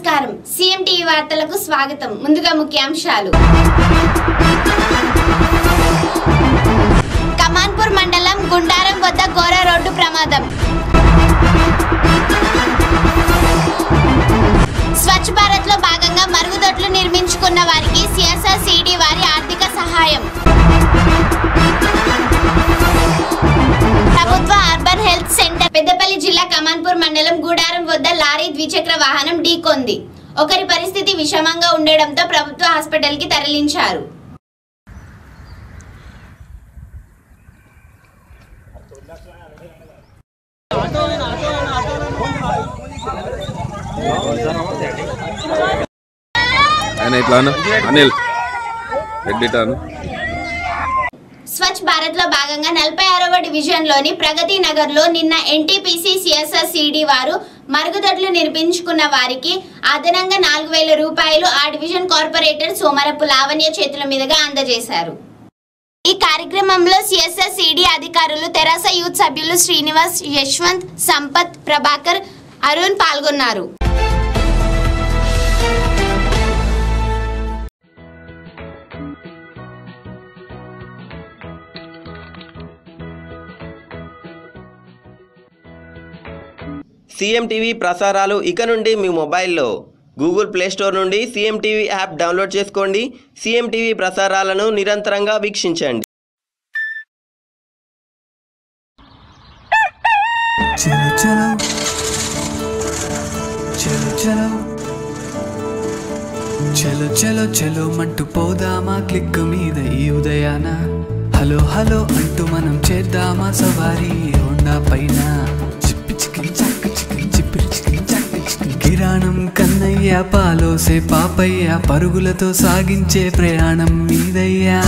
నమస్కారం CM TV వార్తలకు స్వాగతం ముందుగా ముఖ్యాంశాలు కమాన్పూర్ మండలం గుండారం వద్ద ఘోర రోడ్డు ప్రమాదం స్వచ్ఛ భారత్ లో భాగంగా మరుగుదొడ్లు నిర్మించుకున్న వారికి సిఎస్ఆర్ సిడి వారి ఆర్థిక సహాయం ప్రభుత్వ అర్బన్ హెల్త్ సెంటర్ పెద్దపల్లి జిల్లా కమాన్పూర్ మండలం గుడారం వద్ద లారీ ద్విచక్ర వాహనం ఢీకొంది ఒకరి పరిస్థితి విషమంగా ఉండడంతో ప్రభుత్వ హాస్పిటల్ కి తరలించారు స్వచ్ఛ భారత్ లో భాగంగా 46వ డివిజన్ లోని ప్రగతి నగర్ లో నిన్న ఎన్టీపీసీ సిఎస్ఆర్ సిడి వారు మరుగుదొడ్లు నిర్మించుకున్న వారికి అదనంగా 4000 రూపాయలు ఆ డివిజన్ కార్పొరేటర్ సోమరపు లావణ్య చేతుల మీదుగా అందజేశారు. ఈ కార్యక్రమంలో సిఎస్ఆర్ సిడి అధికారులు తెరాస యూత్ సభ్యులు శ్రీనివాస్, యశ్వంత్, సంపత్, ప్రభాకర్, అరుణ్ పాల్గొన్నారు. సీఎం టీవీ ప్రసారాలు ఇక నుండి మీ మొబైల్లో గూగుల్ ప్లే స్టోర్ నుండి సీఎం టీవీ యాప్ డౌన్లోడ్ చేసుకోండి. సీఎం టీవీ ప్రసారాలను నిరంతరంగా వీక్షించండి. చలో చలో చలో చలో చలో చలో చలో మంటూ పోదామా క్లిక్ మీద ఈ ఉదయాన హలో హలో అంటూ మనం చేద్దామా సవారీ హోండా పైన కిరాణం కన్నయ్య పాలోసే పాపయ్య పరుగులతో సాగించే ప్రయాణం మీదయ్యా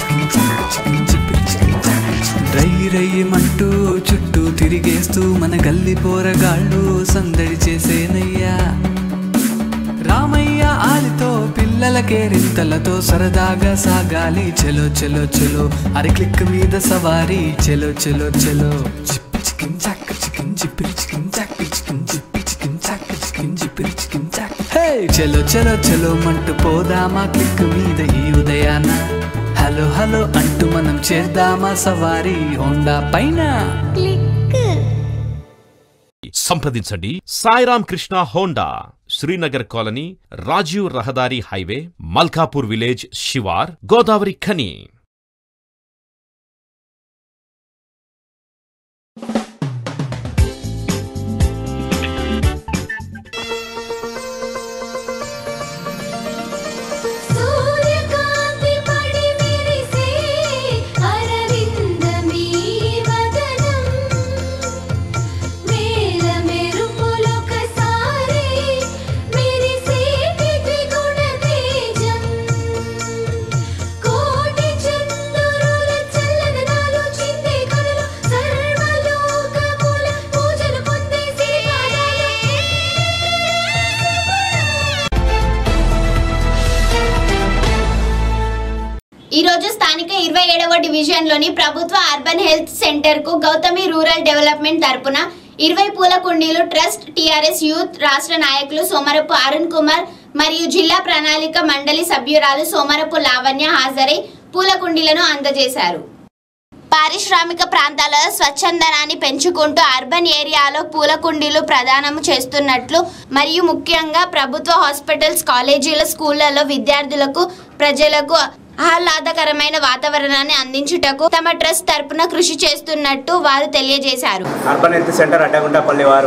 రై రయ్యమంటూ చుట్టూ తిరిగేస్తూ మన గల్లి పోరగాళ్ళు సందడి చేసేనయ్యా రామయ్య ఆలితో పిల్లలకే రింతలతో సరదాగా సాగాలి చలో చలో చలో అరి క్లిక్ మీద సవారీ చలో చలో చలో చికెన్ చాక్ చికెన్ చిప్పిరి చికెన్ చాక్ చికెన్ చిప్పి చికెన్ చాక్ చికెన్ చిప్పిరి చికెన్ చాక్ హే చలో చలో చలో మంటూ పోదామా క్లిక్ మీద ఈ ఉదయాన హలో హలో అంటూ మనం చేద్దామా సవారీ హోండా పైన సంప్రదించండి సాయిరామ్ కృష్ణ హోండా, శ్రీనగర్ కాలనీ, రాజీవ్ రహదారి హైవే, మల్కాపూర్ విలేజ్, శివార్, గోదావరి ఖని. ఈ రోజు స్థానిక 27వ డివిజన్ లోని ప్రభుత్వ అర్బన్ హెల్త్ సెంటర్ కు గౌతమి రూరల్ డెవలప్మెంట్ తరపున 20 పూల కుండీలు ట్రస్ట్ టిఆర్ఎస్ యూత్ రాష్ట్ర నాయకులు సోమరపు అరుణ్ కుమార్ మరియు జిల్లా ప్రణాళిక మండలి సభ్యురాలు సోమరపు లావణ్య హాజరై పూల కుండీలను అందజేశారు. పారిశ్రామిక ప్రాంతాలలో స్వచ్ఛందనాన్ని పెంచుకుంటూ అర్బన్ ఏరియాలో పూల కుండీలు ప్రదానం చేస్తున్నట్లు మరియు ముఖ్యంగా ప్రభుత్వ హాస్పిటల్స్, కాలేజీల, స్కూళ్లలో విద్యార్థులకు, ప్రజలకు ఆహ్లాదకరమైన వాతావరణాన్ని అందించుటకు తమ ట్రస్ట్ తరపున కృషి చేస్తున్నట్టు వారు తెలియజేశారు. అర్బన్ హెల్త్ సెంటర్ అడ్డగుంటపల్లి వారు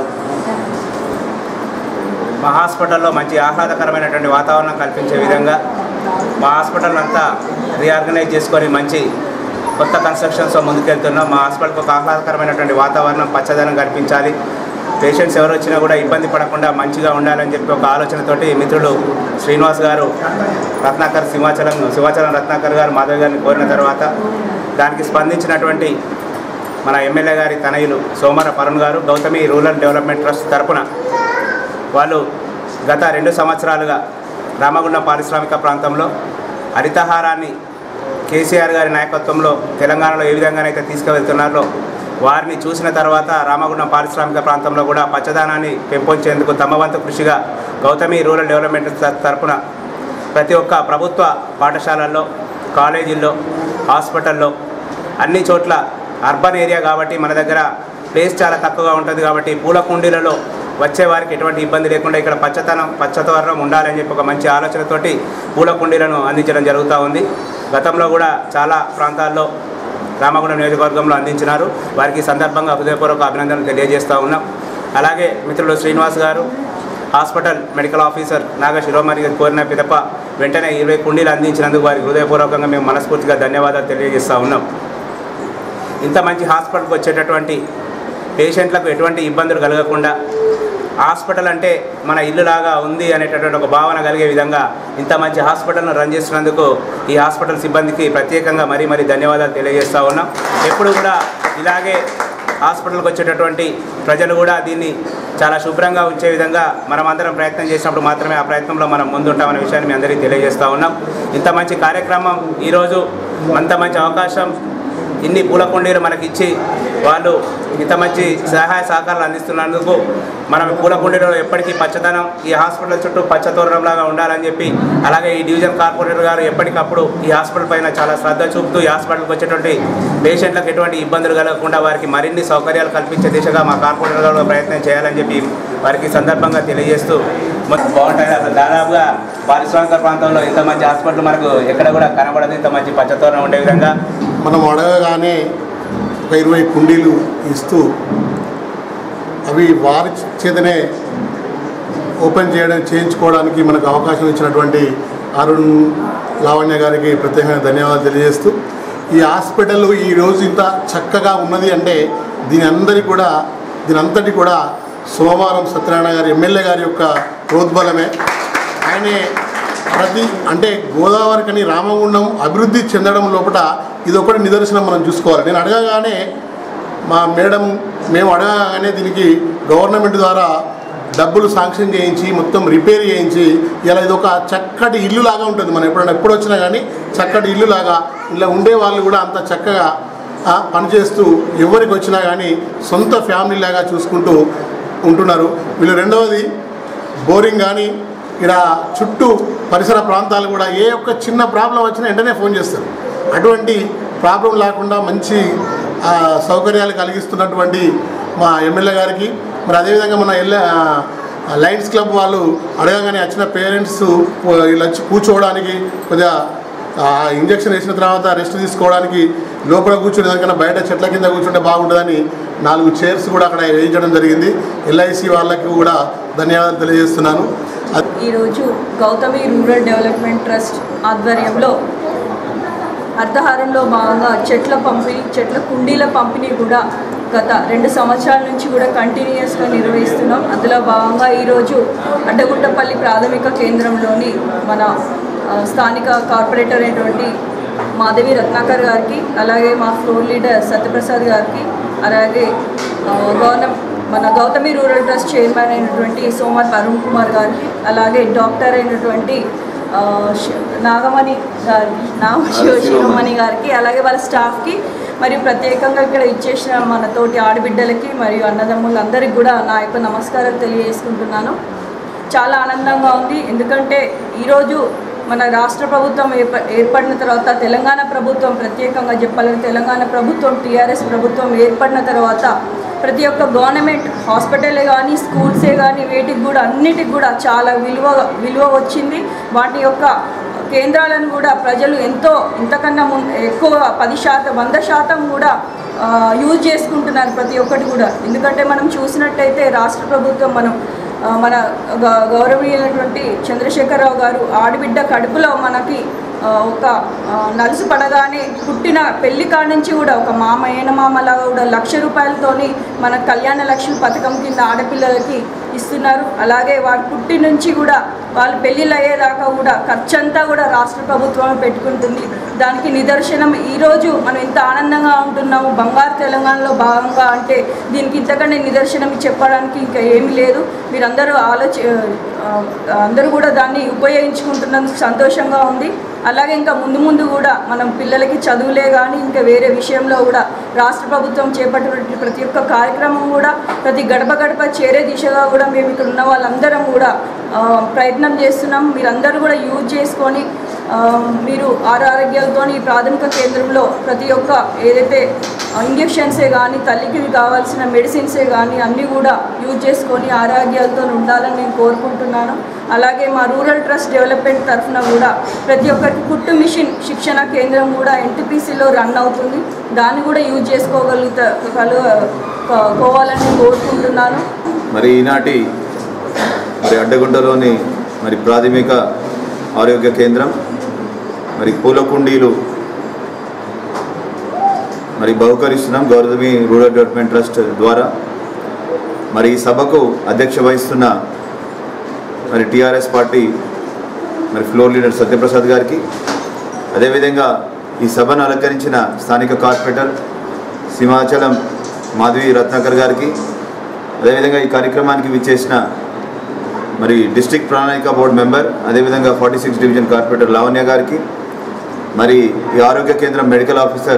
మా హాస్పిటల్లో మంచి ఆహ్లాదకరమైనటువంటి వాతావరణం కల్పించే విధంగా మా హాస్పిటల్ అంతా రీఆర్గనైజ్ చేసుకొని మంచి కొత్త కన్స్ట్రక్షన్స్తో ముందుకెళ్తున్నాం. మా హాస్పిటల్కి ఒక ఆహ్లాదకరమైనటువంటి వాతావరణం, పచ్చదనం కల్పించాలి. పేషెంట్స్ ఎవరు వచ్చినా కూడా ఇబ్బంది పడకుండా మంచిగా ఉండాలని చెప్పి ఒక ఆలోచనతోటి మిత్రులు శ్రీనివాస్ గారు, రత్నాకర్, సింహాచలం రత్నాకర్ గారు మాధవ్ గారిని కోరిన తర్వాత దానికి స్పందించినటువంటి మన ఎమ్మెల్యే గారి తనయులు సోమర పరుణ్ గారు గౌతమి రూరల్ డెవలప్మెంట్ ట్రస్ట్ తరపున వాళ్ళు గత 2 సంవత్సరాలుగా రామగుండం పారిశ్రామిక ప్రాంతంలో హరితహారాన్ని కేసీఆర్ గారి నాయకత్వంలో తెలంగాణలో ఏ విధంగానైతే తీసుకువెళ్తున్నారో వారిని చూసిన తర్వాత రామగుండం పారిశ్రామిక ప్రాంతంలో కూడా పచ్చదనాన్ని పెంపొందేందుకు తమ వంతు కృషిగా గౌతమి రూరల్ డెవలప్మెంట్ తరపున ప్రతి ఒక్క ప్రభుత్వ పాఠశాలల్లో, కాలేజీల్లో, హాస్పిటల్లో, అన్ని చోట్ల అర్బన్ ఏరియా కాబట్టి మన దగ్గర ప్లేస్ చాలా తక్కువగా ఉంటుంది కాబట్టి పూల కుండీలలో వచ్చే వారికి ఎటువంటి ఇబ్బంది లేకుండా ఇక్కడ పచ్చతోరణం ఉండాలని చెప్పి ఒక మంచి ఆలోచనతోటి పూల కుండీలను అందించడం జరుగుతూ ఉంది. గతంలో కూడా చాలా ప్రాంతాల్లో రామగుండం నియోజకవర్గంలో అందించినారు. వారికి సందర్భంగా హృదయపూర్వక అభినందనలు తెలియజేస్తూ ఉన్నాం. అలాగే మిత్రులు Srinivas garu hospital medical officer Naga Shiromani garu కోరిన పిదప వెంటనే 20 కుండీలు అందించినందుకు వారికి హృదయపూర్వకంగా మేము మనస్ఫూర్తిగా ధన్యవాదాలు తెలియజేస్తూ ఉన్నాం. ఇంత మంచి హాస్పిటల్కి వచ్చేటటువంటి పేషెంట్లకు ఎటువంటి ఇబ్బందులు కలగకుండా హాస్పిటల్ అంటే మన ఇల్లులాగా ఉంది అనేటటువంటి ఒక భావన కలిగే విధంగా ఇంత మంచి హాస్పిటల్ను రన్ చేస్తున్నందుకు ఈ హాస్పిటల్ సిబ్బందికి ప్రత్యేకంగా మరీ ధన్యవాదాలు తెలియజేస్తూ ఉన్నాం. ఎప్పుడు కూడా ఇలాగే హాస్పిటల్కి వచ్చేటటువంటి ప్రజలు కూడా దీన్ని చాలా శుభ్రంగా ఉంచే విధంగా మనమందరం ప్రయత్నం చేసినప్పుడు మాత్రమే ఆ ప్రయత్నంలో మనం ముందుంటామనే విషయాన్ని మీ అందరికీ తెలియజేస్తూ ఉన్నాం. ఇంత మంచి కార్యక్రమం ఈరోజు అంత మంచి అవకాశం ఇన్ని పూల కుండీలు మనకిచ్చి వాళ్ళు ఇంత మంచి సహాయ సహకారాలు అందిస్తున్నందుకు మనం పూల కుండీలో ఎప్పటికీ పచ్చదనం ఈ హాస్పిటల్ చుట్టూ పచ్చతోరణంలాగా ఉండాలని చెప్పి, అలాగే ఈ డివిజన్ కార్పొరేటర్ గారు ఎప్పటికప్పుడు ఈ హాస్పిటల్ పైన చాలా శ్రద్ధ చూపుతూ ఈ హాస్పిటల్కి వచ్చేటువంటి పేషెంట్లకు ఎటువంటి ఇబ్బందులు కలగకుండా వారికి మరిన్ని సౌకర్యాలు కల్పించే దిశగా మా కార్పొరేటర్ గారు ప్రయత్నం చేయాలని చెప్పి వారికి సందర్భంగా తెలియజేస్తూ బాగుంటుంది. అసలు దాదాపుగా పారిశ్రామిక ప్రాంతంలో ఇంత మంచి హాస్పిటల్ మనకు ఎక్కడ కూడా కనబడదు. ఇంత మంచి పచ్చతోరణం ఉండే విధంగా మనం అడగగానే ఒక 20 కుండీలు ఇస్తూ అవి వారి చేతనే ఓపెన్ చేయించుకోవడానికి మనకు అవకాశం ఇచ్చినటువంటి అరుణ్ లావణ్య గారికి ప్రత్యేకంగా ధన్యవాదాలు తెలియజేస్తూ, ఈ హాస్పిటల్ ఈరోజు ఇంత చక్కగా ఉన్నది అంటే దీని అంతటి కూడా సోమవారం సత్యనారాయణ గారి ఎమ్మెల్యే గారి యొక్క ప్రోద్బలమే. ఆయనే అంటే గోదావరికని రామగుండం అభివృద్ధి చెందడం లోపల ఇది ఒకటి నిదర్శనం మనం చూసుకోవాలి. నేను అడగగానే మేము అడగగానే దీనికి గవర్నమెంట్ ద్వారా డబ్బులు శాంక్షన్ చేయించి మొత్తం రిపేర్ చేయించి ఇలా ఇది ఒక చక్కటి ఇల్లు లాగా ఉంటుంది. మనం ఎప్పుడు వచ్చినా కానీ చక్కటి ఇల్లు లాగా ఇలా ఉండే వాళ్ళు కూడా అంత చక్కగా పనిచేస్తూ ఎవరికి వచ్చినా కానీ సొంత ఫ్యామిలీ లాగా చూసుకుంటూ ఉంటున్నారు వీళ్ళు. రెండవది బోరింగ్ కానీ ఇక్కడ చుట్టూ పరిసర ప్రాంతాలు కూడా ఏ ఒక్క చిన్న ప్రాబ్లం వచ్చినా వెంటనే ఫోన్ చేస్తారు. అటువంటి ప్రాబ్లం లేకుండా మంచి సౌకర్యాలు కలిగిస్తున్నటువంటి మా ఎమ్మెల్యే గారికి, మరి అదేవిధంగా మన లయన్స్ క్లబ్ వాళ్ళు అడగగానే వచ్చిన పేరెంట్స్ వీళ్ళు వచ్చి కూర్చోవడానికి కొద్దిగా ఇంజక్షన్ వేసిన తర్వాత రెస్ట్ తీసుకోవడానికి లోపల కూర్చునే దానికన్నా బయట చెట్ల కింద కూర్చుంటే బాగుంటుందని 4 చైర్స్ కూడా అక్కడ వేయించడం జరిగింది. ఎల్ఐసి వాళ్ళకి కూడా ధన్యవాదాలు తెలియజేస్తున్నాను. ఈరోజు గౌతమి రూరల్ డెవలప్మెంట్ ట్రస్ట్ ఆధ్వర్యంలో అర్ధహారంలో భాగంగా చెట్ల కుండీల పంపిణీ కూడా గత 2 సంవత్సరాల నుంచి కూడా కంటిన్యూస్గా నిర్వహిస్తున్నాం. అందులో భాగంగా ఈరోజు అడ్డగుట్టపల్లి ప్రాథమిక కేంద్రంలోని మన స్థానిక కార్పొరేటర్ అయినటువంటి మాధవి రత్నాకర్ గారికి, అలాగే మా ఫ్లోర్ లీడర్ సత్యప్రసాద్ గారికి, అలాగే మన గౌతమి రూరల్ ట్రస్ట్ చైర్మన్ అయినటువంటి సోమర్ అరుణ్ కుమార్ గారికి, అలాగే డాక్టర్ అయినటువంటి శిరోమణి గారికి, అలాగే వాళ్ళ స్టాఫ్కి, మరియు ప్రత్యేకంగా ఇక్కడ ఇచ్చేసిన మన తోటి ఆడబిడ్డలకి మరియు అన్నదమ్ములందరికీ కూడా నా యొక్క నమస్కారాలు తెలియజేసుకుంటున్నాను. చాలా ఆనందంగా ఉంది. ఎందుకంటే ఈరోజు మన రాష్ట్ర ప్రభుత్వం ఏర్పడిన తర్వాత తెలంగాణ ప్రభుత్వం, ప్రత్యేకంగా చెప్పాలంటే తెలంగాణ ప్రభుత్వం టీఆర్ఎస్ ప్రభుత్వం ఏర్పడిన తర్వాత ప్రతి ఒక్క గవర్నమెంట్ హాస్పిటలే కానీ స్కూల్సే కానీ వేటికి కూడా అన్నిటికి కూడా చాలా విలువ వచ్చింది. వాటి యొక్క కేంద్రాలను కూడా ప్రజలు ఇంతకన్నా ఎక్కువ 10%, 100% కూడా యూజ్ చేసుకుంటున్నారు ప్రతి ఒక్కటి కూడా. ఎందుకంటే మనం చూసినట్టయితే రాష్ట్ర ప్రభుత్వం మన గౌరవనీయులైనటువంటి చంద్రశేఖరరావు గారు ఆడబిడ్డ కడుపులో మనకి ఒక నలుసు పడగానే పుట్టిన పెళ్లి కాడ నుంచి కూడా ఒక మేనమామలాగా కూడా 1,00,000 రూపాయలతోని మన కళ్యాణ లక్ష్మి పథకం కింద ఆడపిల్లలకి ఇస్తున్నారు. అలాగే వారి పుట్టి నుంచి కూడా వాళ్ళు పెళ్ళిళ్ళు అయ్యేదాకా కూడా ఖర్చంతా కూడా రాష్ట్ర ప్రభుత్వం పెట్టుకుంటుంది. దానికి నిదర్శనం ఈరోజు మనం ఇంత ఆనందంగా ఉంటున్నాము బంగారు తెలంగాణలో భాగంగా అంటే దీనికి ఇంతకంటే నిదర్శనం చెప్పడానికి ఇంకా ఏమీ లేదు. మీరందరూ అందరూ కూడా దాన్ని ఉపయోగించుకుంటున్నందుకు సంతోషంగా ఉంది. అలాగే ఇంకా ముందు ముందు కూడా మనం పిల్లలకి చదువులే కానీ ఇంకా వేరే విషయంలో కూడా రాష్ట్ర ప్రభుత్వం చేపట్టిన ప్రతి ఒక్క కార్యక్రమం కూడా ప్రతి గడప గడప చేరే దిశగా కూడా మేము ఇక్కడ ఉన్న వాళ్ళందరం కూడా ప్రయత్నం చేస్తున్నాం. మీరందరూ కూడా యూజ్ చేసుకొని మీరు ఆరోగ్యాలతో ఈ ప్రాథమిక కేంద్రంలో ప్రతి ఒక్క ఏదైతే ఇంజెక్షన్సే కానీ తల్లికి కావాల్సిన మెడిసిన్సే కానీ అన్నీ కూడా యూజ్ చేసుకొని ఆరోగ్యాలతో ఉండాలని నేను కోరుకుంటున్నాను. అలాగే మా రూరల్ ట్రస్ట్ డెవలప్మెంట్ తరఫున కూడా ప్రతి ఒక్కరికి కుట్టు మిషన్ శిక్షణ కేంద్రం కూడా ఎన్టీపీసీలో రన్ అవుతుంది. దాన్ని కూడా యూజ్ చేసుకోవాలని కోరుకుంటున్నాను. మరి ఈనాటి అడ్డగుంటలోని ప్రాథమిక ఆరోగ్య కేంద్రం పూల కుండీలు బహుకరిస్తున్నాం గౌతమి రూరల్ డెవలప్మెంట్ ట్రస్ట్ ద్వారా. ఈ సభకు అధ్యక్ష వహిస్తున్న TRS party floor leader Satyaprasad గారికి, అదేవిధంగా ఈ సభను అలంకరించిన స్థానిక కార్పొరేటర్ సింహాచలం మాధవి రత్నాకర్ గారికి, అదేవిధంగా ఈ కార్యక్రమానికి విచ్చేసిన డిస్ట్రిక్ట్ ప్రణాళిక బోర్డు మెంబర్, అదేవిధంగా 46 డివిజన్ కార్పొరేటర్ లావణ్య గారికి, ఈ ఆరోగ్య కేంద్రం మెడికల్ ఆఫీసర్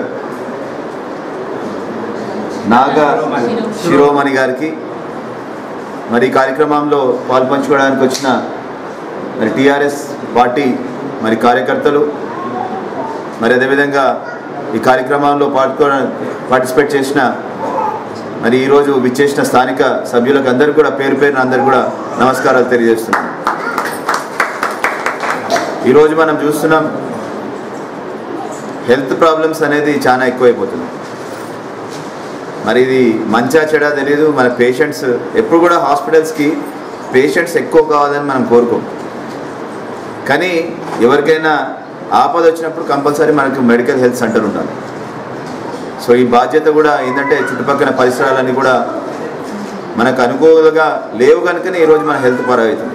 నాగ శిరోమణి గారికి, ఈ కార్యక్రమంలో పాల్పంచుకోవడానికి వచ్చిన టీఆర్ఎస్ పార్టీ కార్యకర్తలు, అదేవిధంగా ఈ కార్యక్రమంలో పార్టిసిపేట్ చేసిన ఈరోజు విచ్చేసిన స్థానిక సభ్యులకు అందరికీ కూడా పేరు పేరున అందరికీ కూడా నమస్కారాలు తెలియజేస్తున్నాం. ఈరోజు మనం చూస్తున్నాం హెల్త్ ప్రాబ్లమ్స్ అనేది చాలా ఎక్కువైపోతుంది. ఇది మంచా చెడా తెలియదు. మన పేషెంట్స్ ఎప్పుడు కూడా హాస్పిటల్స్కి పేషెంట్స్ ఎక్కువ కావాలని మనం కోరుకోం, కానీ ఎవరికైనా ఆపద వచ్చినప్పుడు కంపల్సరీ మనకు మెడికల్ హెల్త్ సెంటర్ ఉండాలి. సో ఈ బాధ్యత కూడా ఏంటంటే చుట్టుపక్కల పరిసరాలన్నీ కూడా మనకు అనుకూలంగా లేవు కనుకనే ఈరోజు మన హెల్త్ పారవుతుంది.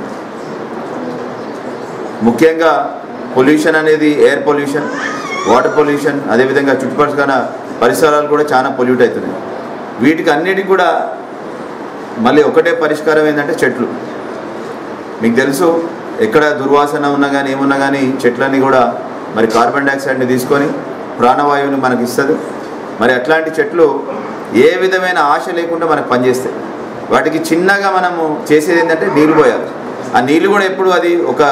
ముఖ్యంగా పొల్యూషన్ అనేది ఎయిర్ పొల్యూషన్, వాటర్ పొల్యూషన్, అదేవిధంగా చుట్టుపక్కల పరిసరాలు కూడా చాలా పొల్యూట్ అవుతున్నాయి. వీటికి అన్నిటికీ కూడా మళ్ళీ ఒకటే పరిష్కారం ఏంటంటే చెట్లు. మీకు తెలుసు ఎక్కడ దుర్వాసన ఉన్నా కానీ ఏమున్నా కానీ చెట్లన్నీ కూడా కార్బన్ డైఆక్సైడ్ని తీసుకొని ప్రాణవాయువుని మనకి ఇస్తుంది. అట్లాంటి చెట్లు ఏ విధమైన ఆశ లేకుండా మనకు పనిచేస్తాయి. వాటికి చిన్నగా మనము చేసేది ఏంటంటే నీళ్ళు పోయాలి. ఆ నీళ్ళు కూడా ఎప్పుడు అది ఒక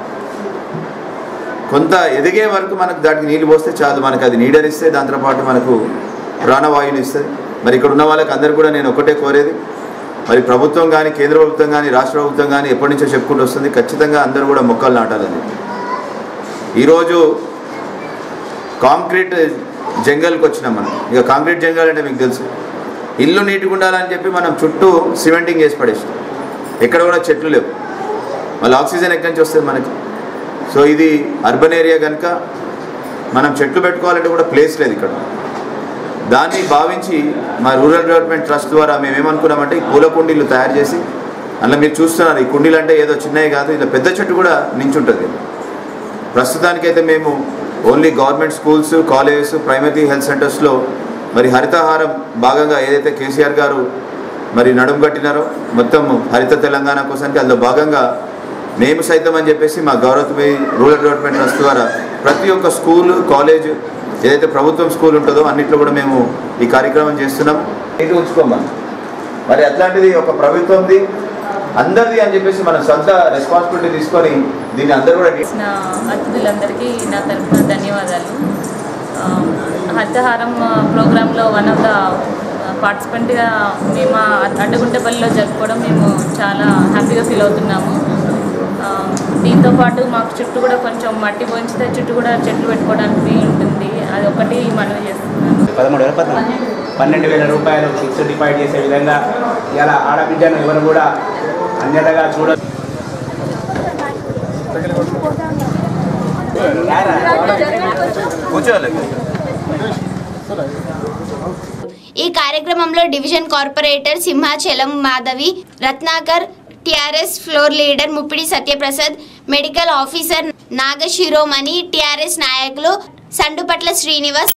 కొంత ఎదిగే వరకు మనకు దానికి నీళ్ళు పోస్తే చాలు, మనకు అది నీడనిస్తే, దాంతోపాటు మనకు ప్రాణవాయువుని ఇస్తుంది. ఇక్కడ ఉన్న వాళ్ళకి అందరు కూడా నేను ఒకటే కోరేది, ప్రభుత్వం కానీ కేంద్ర ప్రభుత్వం కానీ రాష్ట్ర ప్రభుత్వం కానీ ఎప్పటి నుంచో చెప్పుకుంటూ వస్తుంది, ఖచ్చితంగా అందరూ కూడా మొక్కలు నాటాలని. ఈరోజు కాంక్రీట్ జంగల్కి వచ్చినాం మనం. కాంక్రీట్ జంగల్ అంటే మీకు తెలుసు, ఇల్లు నీట్గా ఉండాలని చెప్పి మనం చుట్టూ సిమెంటింగ్ వేసి పడేస్తాం. ఎక్కడ కూడా చెట్లు లేవు, ఆక్సిజన్ ఎక్కడి నుంచి వస్తుంది మనకి. సో ఇది అర్బన్ ఏరియా కనుక మనం చెట్లు పెట్టుకోవాలంటే కూడా ప్లేస్ లేదు ఇక్కడ. దాన్ని భావించి మా రూరల్ డెవలప్మెంట్ ట్రస్ట్ ద్వారా మేము ఏమనుకున్నామంటే ఈ పూల కుండీలు తయారు చేసి, అందులో మీరు చూస్తున్నారు ఈ కుండీలు అంటే ఏదో చిన్నవి కాదు, ఇలా పెద్ద చెట్టు కూడా నించుంటుంది. ప్రస్తుతానికైతే మేము only government schools, colleges, primary health సెంటర్స్లో హరితహారం భాగంగా ఏదైతే కేసీఆర్ గారు నడుము కట్టినారో మొత్తం హరిత తెలంగాణ కోసానికి, అందులో భాగంగా మేము సైతం అని చెప్పేసి మా గౌరవమే రూరల్ డెవలప్మెంట్ ట్రస్ట్ ద్వారా ప్రతి ఒక్క స్కూలు, కాలేజ్, ఏదైతే ప్రభుత్వం స్కూల్ ఉంటుందో అన్నింటిలో కూడా మేము ఈ కార్యక్రమం చేస్తున్నాం. ఇది ఉంచుకోమని అట్లాంటిది ఒక ప్రభుత్వంది అందరిది అని చెప్పేసి మనం సొంత రెస్పాన్సిబిలిటీ తీసుకొని దీన్ని అందరూ కూడా. అతిథులందరికీ నా తరఫున ధన్యవాదాలు. హరితహారం ప్రోగ్రాంలో వన్ ఆఫ్ ద పార్టిసిపెంట్గా మేము అడ్డగుంటపల్లిలో జరుపుకోవడం మేము చాలా హ్యాపీగా ఫీల్ అవుతున్నాము. దీంతోపాటు మాకు చుట్టూ కూడా కొంచెం మట్టి పోయించితే చుట్టూ కూడా చెట్లు పెట్టుకోవడానికి వీలు ఉంటుంది. అది ఒకటి మనవి చేస్తున్నాను. 12,000 రూపాయలు ఫిక్స్డ్ డిపాజిట్ చేసే విధంగా ఇలా ఆడబిడ్డను ఎవరు కూడా అన్యతగా చూడదు. ఈ కార్యక్రమంలో division corporator Simhachalam Madhavi Ratnakar, TRS floor leader Muppidi Satyaprasad, medical officer Nagashiromani, TRS నాయకులు సండుపట్ల శ్రీనివాస్